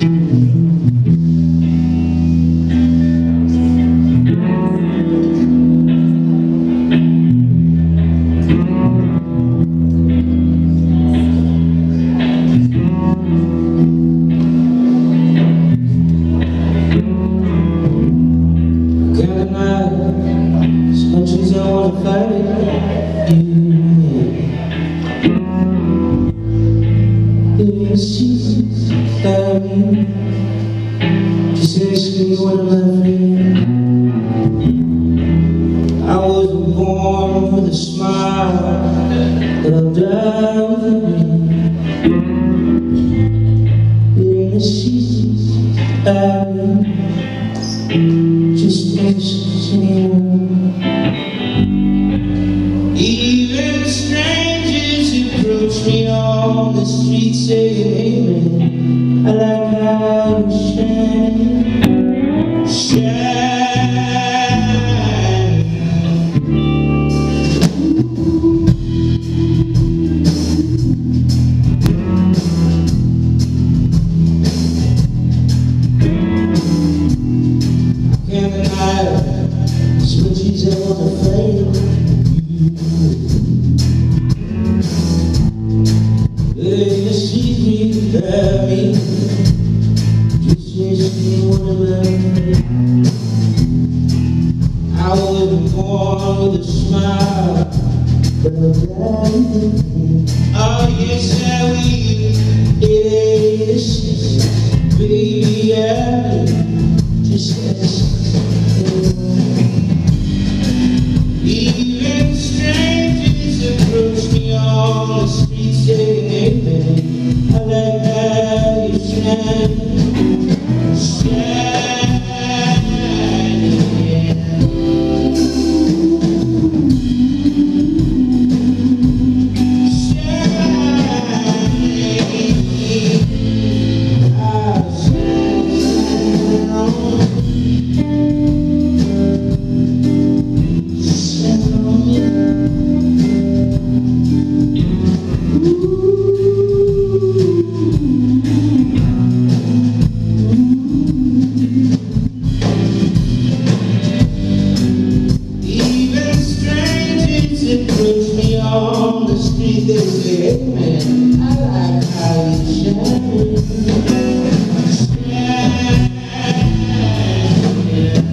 Even strangers approach me on the street saying amen. I like how you shine, shine. Can't deny it, switches on the flame. They see me, love me, just makes me wanna love me. I was born with a smile, but I'm dying. Oh yes I will. Yes, baby, I just ask. Even strangers approach me on the street saying amen. I like how you shine, shine, yeah. On the street they say amen. I like how you shine, shine, yeah.